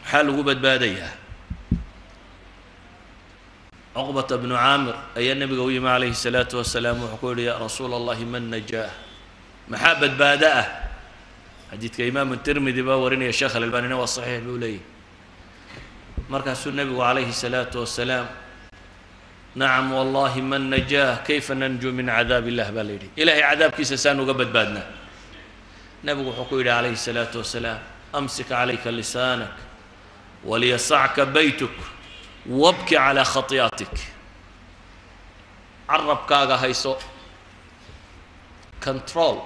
حال وجبت بادية عقبة بن عامر أي النبي قوي عليه الصلاة والسلام وحكول يا رسول الله من نجاه محبة بادئة حديث كإمام الترمذي باورني يا شيخ الألباني والصحيح بيقولي مركز النبي عليه الصلاة والسلام نعم والله من نجاه كيف ننجو من عذاب الله بالليل إلهي عذاب كيس سانو قبت بادنا نبي حكول عليه الصلاة والسلام أمسك عليك لسانك وليسعك بيتك وابكي على خطياتك عرب كاغا هيسو كنترول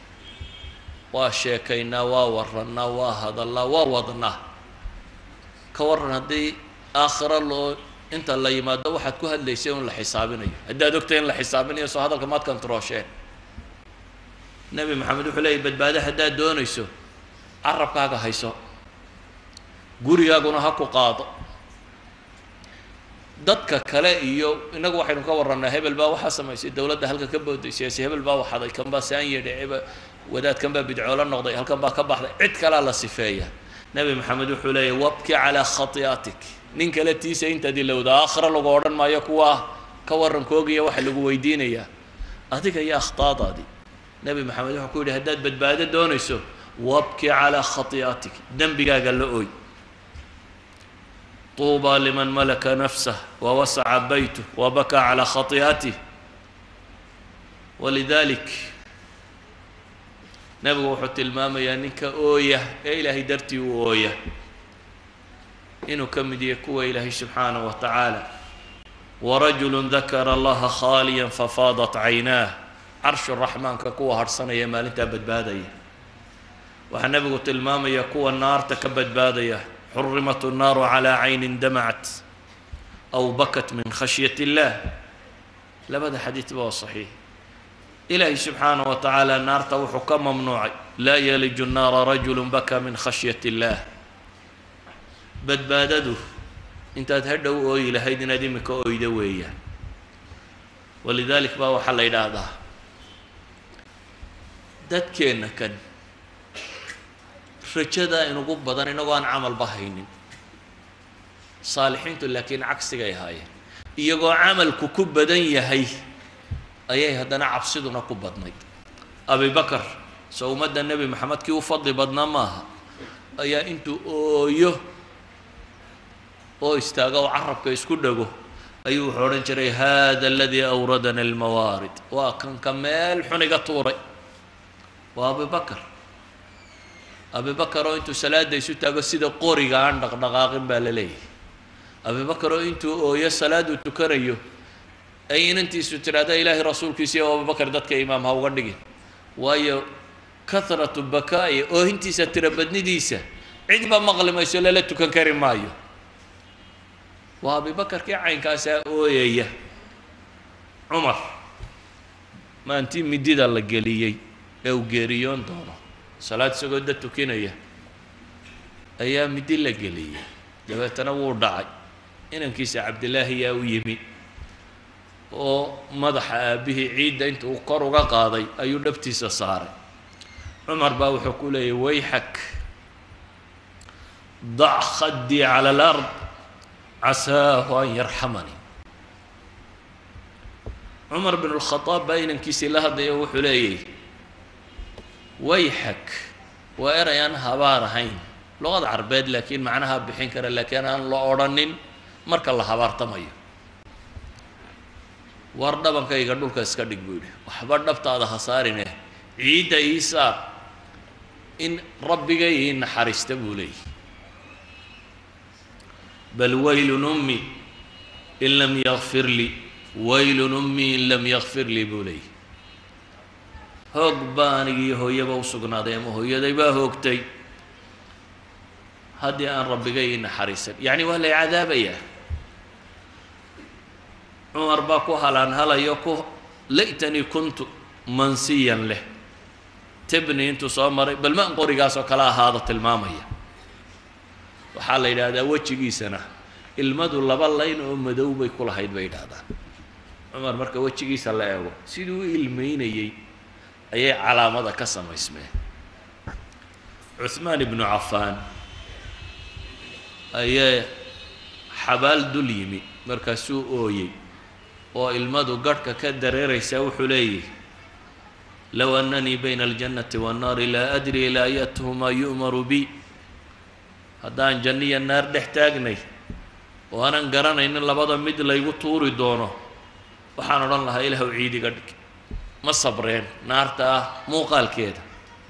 وشيكينا وورنا وهذا الله ووضنا كورنا دي آخر الله انت الله يماده واحد كهد ليسيون لحسابنا هدا دكتين لحسابنا يسو هذا الكمات كنتروشين نبي محمد وحلي بدباده هدا دونيسو عرب كاغا هيسو gurigaguna ha ku qaado dadka kale iyo inagu waxaynu ka waranaa hebel baa waxa sameeyay dawladda halka ka boodaysay hebel baa waxaday kan baa saan yeedhay wadaad kan baa bidcoolo noqday halkan baa ka baxday cid kale la sifeeya nabi maxamed wuxuu leeyahay wabki ala khatiyatik nin kale tiisa inta dilowda aakhira lagu oran maayo kuwa ka waran koogiya waxa lagu weydiinaya adiga ya akhtaadaadi nabi maxamed wuxuu ku yiri hadaad badbaado doonayso wabki ala khatiyatik dambigaaga la ooy طوبى لمن ملك نفسه ووسع بيته وبكى على خطيئته ولذلك نبغى حتى الماما يانك أويه إلهي درتي وأويه إنه كم ديكوا إلهي سبحانه وتعالى ورجل ذكر الله خاليا ففاضت عيناه عرش الرحمن كقوة هرسنا يا مال انت أبد بادية وحنبغى الماما يقوى النار تكبد بادية حرمت النار على عين دمعت أو بكت من خشية الله لبدا حديث بها صحيح إلهي سبحانه وتعالى النار توحكم ممنوع لا يلج النار رجل بكى من خشية الله بدبادده انت تهدوا إلى هيدنا ديمك أويدوية ولذلك بها حل إلى هذا داد كينا كان رجدا إنه قب بدن إنه قان عمل بهين صالحين لكن عكس جاي هاي يجوا عمل كوكب بدن يهي أيه هذا عبصدنا كوب بدني أبي بكر سو مد النبي محمد كي وفضل بدنا ما أيه أنتو أيه أو استاجوا عرب كيسكون دجو أيوه حورن شري هذا الذي أوردنا الموارد وكان كمال حنقة طوري وأبي بكر أبي بكر وأنتو سلاد يسوي تجسد قوري عندك دقاقين بالليل أبي بكر وأنتو يا سلاد وتكريو أين أنتي ستراد إلهي رسول كيسي وأبي بكر دتك إمام هاو غندقين ويا كثرة البكاء أو أنتي ستربدني ديسة عندما مغلم يسول لا تكن كريم مايو وأبي بكر كي عين كاسة أويا عمر ما أنتي مديد الله جليي أو جريون دونه صلاة سجودة تكينية أيام مدلة قلية جبت تنور داعي إن كيس عبد الله يا ويمي ومدح به عيد أنت وقروا قاضي أيو نبتيس صار عمر باو حكولي ويحك ضع خدي على الأرض عساه أن يرحمني عمر بن الخطاب بين كيس لهذا يوحليه ويحك وأرى أنها بارهين لغة عربية لكن معناها بحين كرا لكن أنا لا أرنين مرك الله بار تمايا ورد بنك يقدر كاسكدك بيده وحبر نبت هذا خسارنه عيد عيسى إن ربي جاي إن حرست بولي بل ويل أمي إن لم يغفر لي ويل أمي إن لم يغفر لي بولي هوق باني هو يبغى سجنا ده ما هو يدبا هوقتي هدي أن ربي جاي حريصا يعني ولا عذاب إياه عمر باكو هلان هلا يكو ليتني كنت منسيا له تبني أنت صامر بل ما نقول قاسو كلا هذا المامية وحال إلى هذا وجهي سنة المدو لبلين ومدو بيكون هيد بيد هذا عمر مركب وجهي سلا يقول سيدو المين يي أي علامة كسم اسمه عثمان بن عفان ayaa xabaal dul yimi markaasuu ooyey oo ilmadu garhka ka dareeraysaa wuxuu leeyahy low annanii bayna aljannati waannaari laa adri ilaa ayatuhumaa yu'maru bi haddaan janno iyo naar dhex taagnay oo aanan garanaynin labada mid laygu tuuri doono waxaan odhan lahaa ilaahu ciidiga dhig ma sabreen naarta ah muuqaalkeeda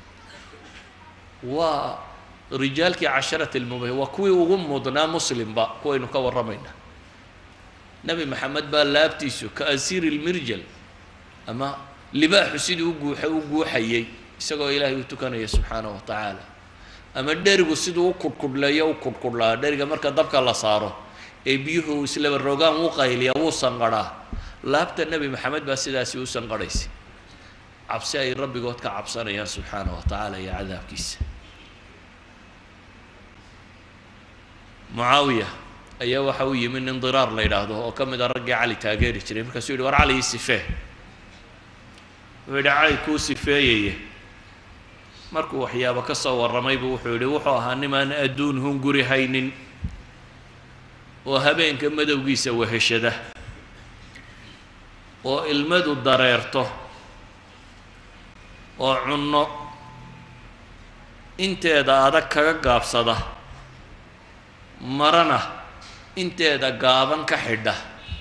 waa rijaalkii casharati lmubah waa kuwii ugu mudnaa muslimba kuwaynu ka warramaynaa nebi maxamed baa laabtiisu ka asiiri lmirjal ama libaaxu sidii u guuxayey isagoo ilaahay u tukanaya subxaanahu wa tacaala ama dherigu siduu u kudhkudhleeyo u kudhkudhlaa dheriga marka dabka la saaro ee biyuhu islaba rogaan u qayliya wuu sanqadhaa laabta nebi maxamed baa sidaasi u sanqadhaysay cabsi ay rabbigood ka cabsanayaan subxaanahu wa tacaala iyo cadaabkiisa mucaawiya ayaa waxa u yimi nin diraar la yidhaahdo oo ka mid a raggii cali taageeri jiray markaasuu yidhi war cali ii sifee wuxuu yidhi cali kuu sifeeyeye markuu waxyaabo ka soo warramaybu wuxuu yidhi wuxuu ahaa nimaan adduun hunguri haynin oo habeenka madowgiisa weheshada oo ilmadu dareerto oo cunno inteeda adag kaga gaabsada marana inteeda gaaban ka xidha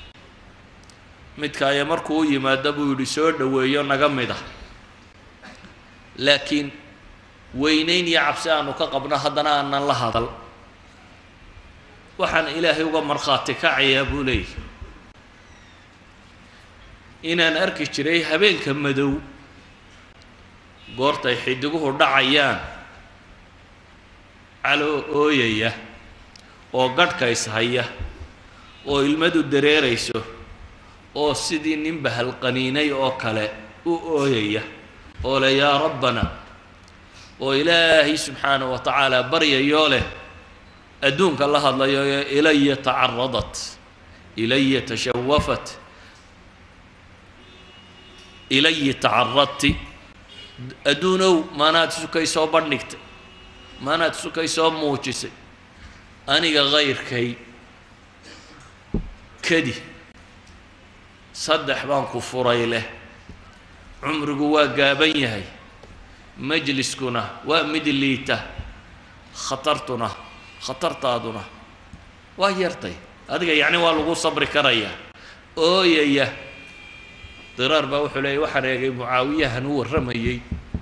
midka ayaa markuu u yimaado buu yidhi soo dhoweeyo naga mid ah laakiin weynayn iyo cabsi aanu ka qabno haddana aanan la hadal waxaan ilaahay uga markhaati kacayaa buu leeyahy inaan arki jiray habeenka madow goortay xidiguhu dhacayaan caloo ooyaya oo gadhka ishaya oo ilmadu dareerayso oo sidii nin bahalqaniinay oo kale u ooyaya oo le yaa rabbana oo ilaahay subxaanahu wa tacaala baryayoo leh adduunka la hadlayo ilaya tacaradat ilaya tashawafat ilayi tacaradti adduunow maanaad sukay soo bandhigtay maanaad sukay soo muujisay aniga kayrkay kadi saddex baan ku furay leh cumrigu waa gaaban yahay majliskuna waa mid liita khatartaaduna waa yartay adiga yacni waa lagu sabri karayaa ooyaya diraar baa wuxuu leeyay waxaan eegay mucaawiyahan u warramayey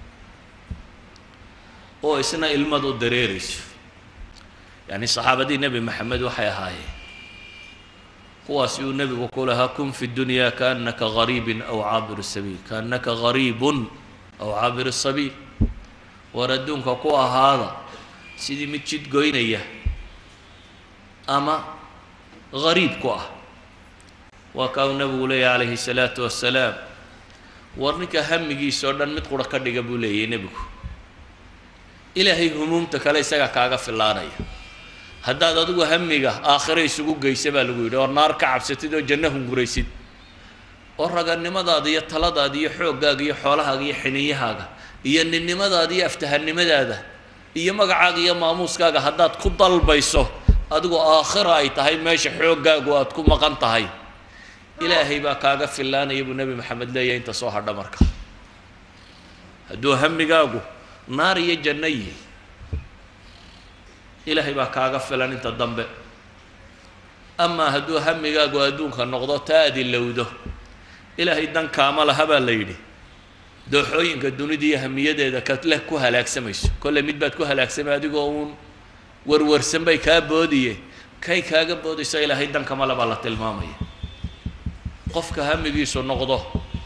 oo isna ilmadu dareerayso yacni saxaabadii nebi maxamed waxay ahaayeen kuwaasi uu nebigu ku lahaa kun fi dunyaa kaannaka gariibin aw caabir sabiil kaannaka gariibun aw caabir sabiil war adduunka ku ahaada sidii mid jid goynaya ama gariib ku ah waa kaa uu nebigu leeyahy calayhi salaatu wassalaam war ninka hamigiisa oo dhan mid qura ka dhiga buu leeyahy nebigu ilaahay humuumta kale isaga kaaga filaanaya haddaad adigu hamiga aakhire isugu geysa baa lagu yidhi oo naar ka cabsatid oo janno hunguraysid oo raganimadaada iyo taladaada iyo xooggaaga iyo xoolahaaga iyo xiniyahaaga iyo ninnimadaada iyo aftahannimadaada iyo magacaaga iyo maamuuskaaga haddaad ku dalbayso adigu aakhira ay tahay meesha xooggaagu aad ku maqan tahay ilaahay baa kaaga filaanaya buu nebi maxamed leeyahay inta soo hadha marka hadduu hamigaagu naar iyo janno yihi ilaahay baa kaaga filan inta dambe amaa hadduu hamigaagu adduunka noqdo taa ad ilowdo ilaahay dan kaama laha baa la yidhi dooxooyinka dunida iyo hamiyadeeda kaleh ku halaagsamayso kolle mid baad ku halaagsamay adigoo uun warwarsan bay kaa boodiye kay kaaga boodayso ilaahay dan kama le baa la tilmaamaya qofka hamigiisu noqdo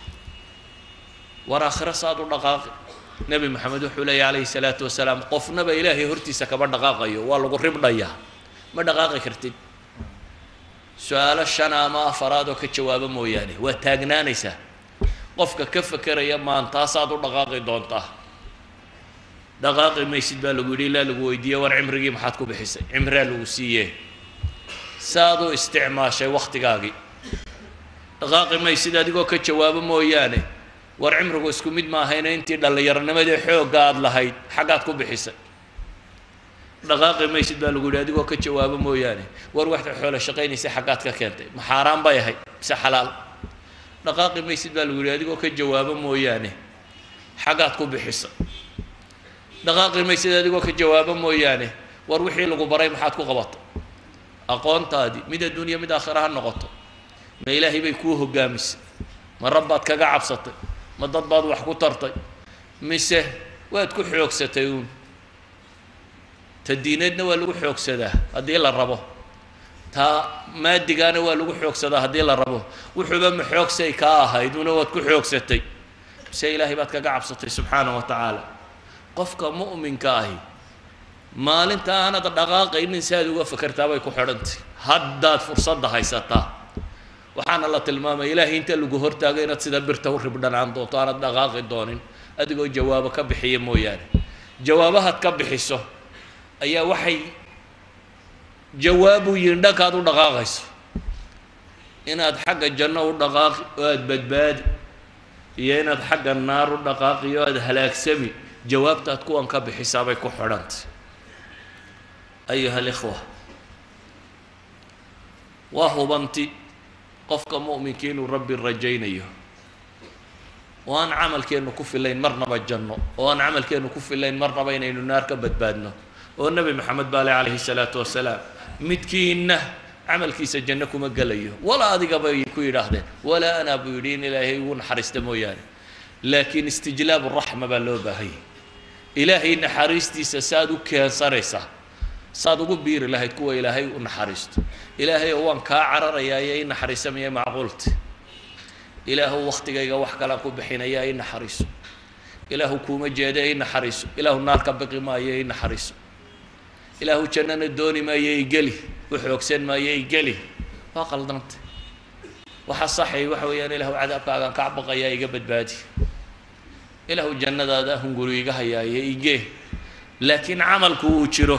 war aakhiro saad u dhaqaaqi nebi maxamed wuxuu leeyahy calayhi salaatu wasalaam qofnaba ilaahay hortiisa kama dhaqaaqayo waa lagu ribdhayaa ma dhaqaaqi kartid su-aalo shan ama afaraad oo ka jawaabo mooyaane waa taagnaanaysaa qofka ka fekeraya maantaasaad u dhaqaaqi doontaa dhaqaaqi maysid baa lagu yidhi ilaa lagu weydiiye war cimrigii maxaad ku bixisay cimraa lagu siiyee saad u isticmaashay wakhtigaagii dhaqaaqi maysid adigoo ka jawaabo mooyaane war cimrigu isku mid maahayna intii dhallinyaronimadii xoogga aada lahayd xaggaad ku bixisay dhaqaaqi maysid baa lagu yidhi adigoo ka jawaabo mooyaane war waxta xoolo shaqaynaysa xaggaad ka keentay ma xaaraan bay ahayd mise xalaal dhaqaaqi maysid baa lagu yidhi adigoo ka jawaabo mooyaane xaggaad ku bixisa dhaqaaqi maysid adigoo ka jawaabo mooyaane war wixii lagu baray maxaad ku qabatay aqoontaadii mid adduunya mid aakhira ha noqoto ma ilaahay bay kuu hoggaamisay ma rabbaad kaga cabsatay ma dad baad wax ku tartay mise waad ku xoogsatay uun ta diineedna waa lagu xoogsadaa haddii la rabo taa maadigaana waa lagu xoogsadaa haddii la rabo wuxuuba ma xoogsay kaa ahayd una waad ku xoogsatay mise ilaahay baad kaga cabsatay subxaana wa tacaala qofka mu'minka ahi maalinta aanad dhaqaaqaynin si aad uga fakertaa bay ku xidhantay haddaad fursadda haysataa waxaana la tilmaamay ilaahay inta lagu hortaago inaad sida birta u ribdhanaan doonto aanad dhaqaaqi doonin adigoo jawaabo ka bixiya mooyaane jawaabahaad ka bixiso ayaa waxay jawaabu yihiin dhankaad u dhaqaaqayso inaad xagga janno u dhaqaaqi oo aada badbaadi iyo inaad xagga naar u dhaqaaqi oo aada halaagsami jawaabtaad kuwan ka bixisaa bay ku xidhantay ayuha alikhwa waa hubanti qofka mu'minkii inuu rabbi rajaynayo oo aan camalkeennu ku filayn marnaba janno oo aan camalkeennu ku filayn marnaba inaynu naar ka badbaadno oo nebi maxamed baale calayhi salaatu wasalaam midkiinna camalkiisa janno kuma gelayo walaa adiga bay ku yidhaahdeen walaa anaa buu yidhi in ilaahay ugu naxariista mooyaane laakiin istijlaabu raxma baa loo baahanyay ilaahay naxariistiisa saaad u keensanaysaa saad ugu biiri lahayd kuwa ilaahay u naxariisto ilaahay oo waan kaa cararayaa iyo i naxariisamaya macquulti ilaahu waktigayga wax kalaan ku bixinayaa i naxariiso ilaahu kuuma jeeda i naxariiso ilaahu naar ka biqi maayo i naxariiso ilaahu jannana dooni maayo i geli u xoogsan maayo i geli waa qaldantay waxa saxay waxa weeyaan ilaahu cadaabkaagaan ka baqayaa iga badbaadi ilaahu jannadaada hunguri iga hayaaye igee laakiin camalku uu jiro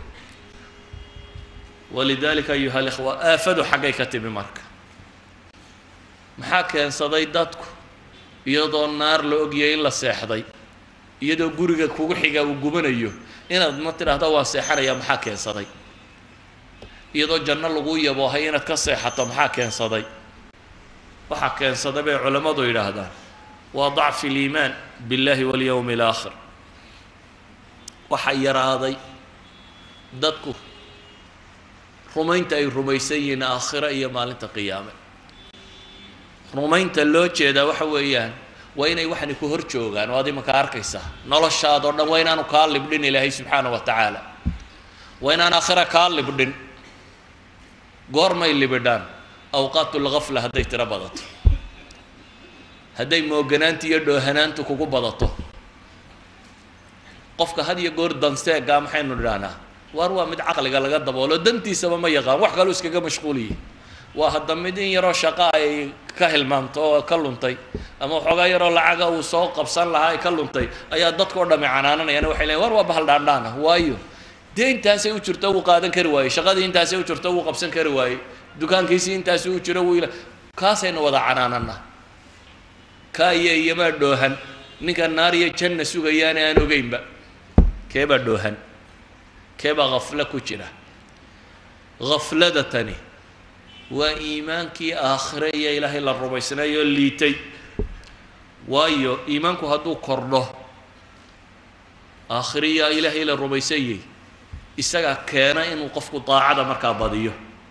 walidaalika ayuha alikhwa aafadu xaggay ka timi marka maxaa keensaday dadku iyadoo naar la ogyahay in la seexday iyadoo guriga kugu xiga uu gubanayo inaad ma tidhaahdo waan seexanayaa maxaa keensaday iyadoo janno lagu yaboohay inaad ka seexato maxaa keensaday waxaa keensaday bay culammadu yidhaahdaan waa dacfi liimaan biاllahi walyowmi alaakhir waxaa yaraaday dadku rumaynta ay rumaysan yihiin aakhiro iyo maalinta qiyaame rumaynta loo jeedaa waxa weeyaan waa inay waxani ku hor joogaan oo ad imanka arkaysaa noloshaadoo dhan waa inaanu kaa libdhin ilaahay subxaana wa tacaala waa inaan aakhira kaa libdhin goormay libidhaan awqaatulgafla hadday tiro badato hadday mooganaanta iyo dhoohanaantu kugu badato qofka had iyo goor danseegaa maxaynu nidhahnaa waar waa mid caqliga laga daboolo dantiisaba ma yaqaan wax kaloo iskaga mashquuliyi waa hadda mid in yaroo shaqa ay ka hilmaamto oo ka luntay ama waxoogaa yaroo lacaga uu soo qabsan lahaa ay ka luntay ayaa dadkao dhami canaananayaan waxay leeyiin war waa bahal dhaandhaana waayo dee intaasay u jirto wuu qaadan kari waayey shaqadii intaasay u jirto wuu qabsan kari waayey dukaankiisii intaasi u jiro wuu kaasaynu wada canaanana kaa iyo iyomaa dhoohan ninka naar iyo janna sugayaane aan ogeynba keebaa dhoohan keebaa haflo ku jira haflada tani waa iimaankii aakhire iyo ilaahay la rumaysnaayoo liitay waayo iimaanku hadduu kordho aakhiriya ilaahay la rumaysanyay isagaa keena inuu qofku daacada markaa badiyo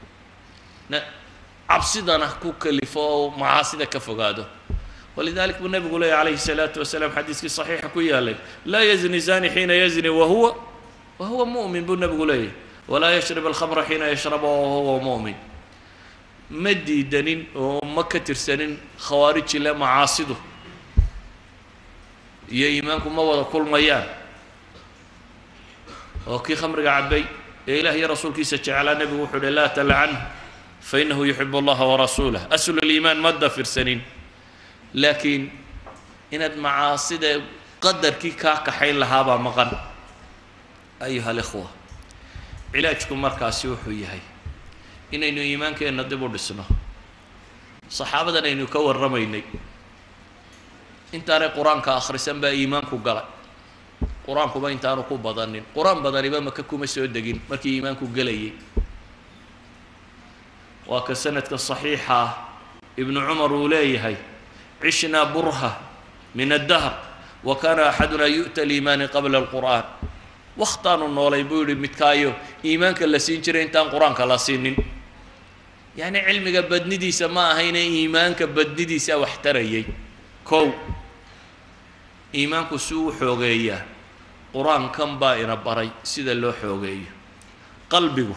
cabsidana ku kalifo oo macaasida ka fogaado walidalik buu nabigu leeyahy calayhi الsalaatu wasalaam xadiiskii saxiixa ku yaalay laa yazni zani xiina yazni wahuwa mu'min buu nabigu leeyahy walaa yashrib alkhamra xiina yashraba wahuwa mu'min ma diidanin oo ma ka tirsanin khawaariji le macaasidu iyo iimaanku ma wada kulmayaan oo kii khamriga cabay ee ilaah iyo rasuulkiisa jeclaa nebigu wuxuu uhi laa talcanhu fainahu yuxibu allaha warasuulah aslu liimaan ma dafirsanin laakiin inaad macaasida qadarkii kaa kaxayn lahaabaa maqan ayuha alikhwa cilaajku markaasi wuxuu yahay inaynu iimaankeenna dib u dhisno saxaabadan aynu ka warramaynay intaanay qur-aanka akhrisan baa iimaanku galay قرآن كما إنتانو كو بدنين قرآن بدني بما ككما سودقين مركي إيمانكو قلي وكسنة الصحيحة ابن عمر وليه عشنا برهة من الدهر وكان أحدنا يؤتى الإيمان قبل القرآن واختانوا النولي بيقولوا متكايو إيمانك اللي سينشرين تان قرآنك لا سينين يعني علمك بدندي سما هنا إيمانك بدندي سا واحتريي كو إيمانك سو حوغية قرآن كم بائنا بري سيدا لو حوغية قلبي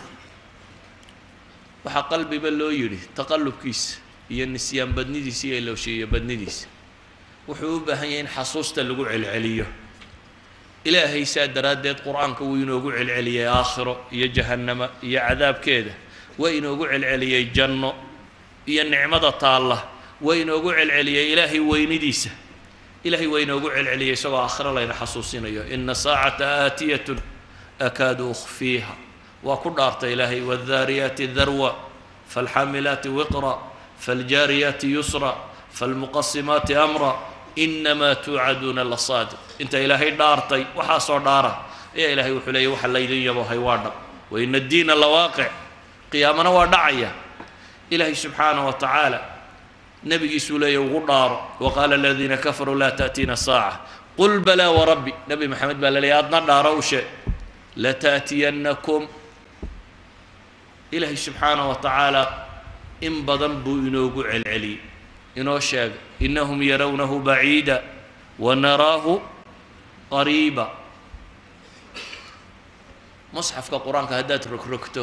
وحا قلبي بلو يري تقلب كيس هي النسيان بدندي سي لو شيء بدندي وحوبها هين حصوصة اللي قوع العلية إلهي ساد رادت قرآنك وينو قوع العلية آخره يا جهنم يا عذاب كده وينو قوع العلية جنة يا النعمة طالة وينو قوع العلية إلهي وينديسه إلهي وينو قوع العلية سوى آخر الله ينحصوصين إن ساعة آتية أكاد أخفيها وكل أرت إلهي والذاريات ذروة فالحاملات وقرا فالجاريات يسرا فالمقسمات أمرا إنما توعدون لصادق أنت إلهي دارتي وحاصر داره يا إلهي وحلي وحلي يبو هيوانا وإن الدين لواقع قيامنا ودعية إلهي سبحانه وتعالى نبي سولي وغدار وقال الذين كفروا لا تأتينا الساعة قل بلى وربي نبي محمد بلى لي أدنى داروش لتأتينكم إلهي سبحانه وتعالى إن بضنبوا إنوقع العلي إنو شاق إنهم يرونه بعيدا ونراه قريبا مصحف كقرآن كهدات ركركته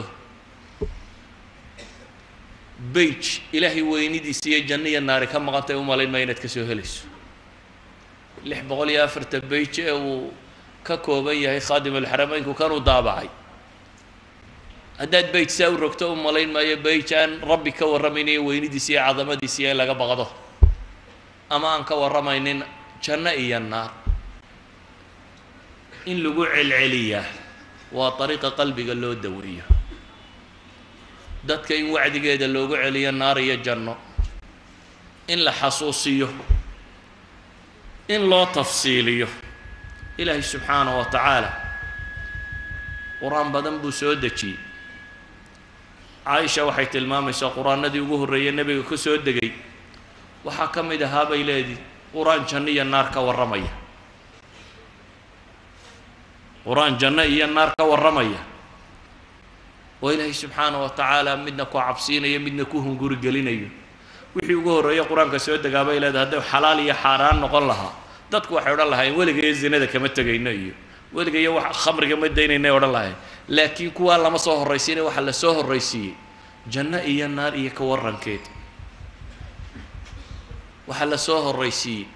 بيج إلهي وينيدي سي جنية النار كم غطي ومالين ما ينتك سوهلس لح بقول يا فرت بيج وككوبية هي خادم الحرمين وكانوا ضابعي هدات بيت ساور ركته ومالين ما يبيجان ربي كورميني وينيدي سي عظمتي سي لقى بغضه أما أنك ورمينين جنة إيا النار إن لقوع العلية وطريق قلبي قال له الدورية dadka in wacdigeeda loogu celiyo naar iyo janno in la xasuusiyo in loo tafsiiliyo ilaahay subxaanahu wa tacaala quraan badan buu soo dejiyey caaisha waxay tilmaamaysaa quraanadii ugu horreeyay nebiga ku soo degay waxaa ka mid ahaa bay leedii quraan janno iyo naar ka warramaya quraan janno iyo naar ka warramaya وإلهي سبحانه وتعالى مدنا كو عبسينا يمدنا كو هنقوري قلينا وحي وقهر يا قرآن كسود قابا إلى هذا حلال يا حرام نقول لها دتكو وحي ورا لها ولقى الزنا ذا كما تجينا ولقى يا خمر كما دينا ورا لها لكن كو الله ما صهر الرئيسين وحلا صهر الرئيسي جنة إيا النار إيا كورن كيت وحلا صهر الرئيسي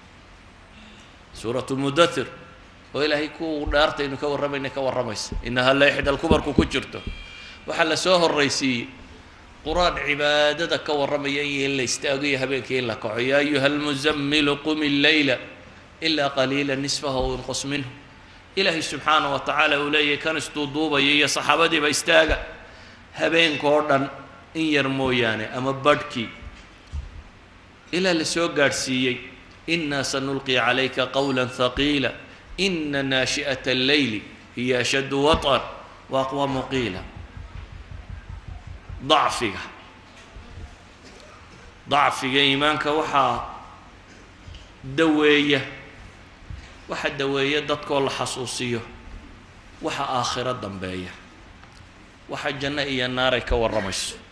سورة المدثر وإلهي كو دارت إنه كورن إنه كورن ميس إنها لا يحد الكبر كو كجرته وحلا سوه الرئيسي قرآن عبادتك والرميين اللي استاقيها بك إلا يا أيها المزمل قم الليل إلا قليلا نصفه وينقص منه إلهي سبحانه وتعالى ولي كان استوضوبا يا صحابتي بيستاقى هبين كوردن إن يرموياني أما بدكي إلا لسوق قارسيي إنا سنلقي عليك قولا ثقيلا إن ناشئة الليل هي أشد وطر وأقوى مقيلا ضعفك إيمانك وحا دوية وحا دوية دتك والله حصوصية وحا آخرة ضمبية وحا الجنة إيا النار كورمش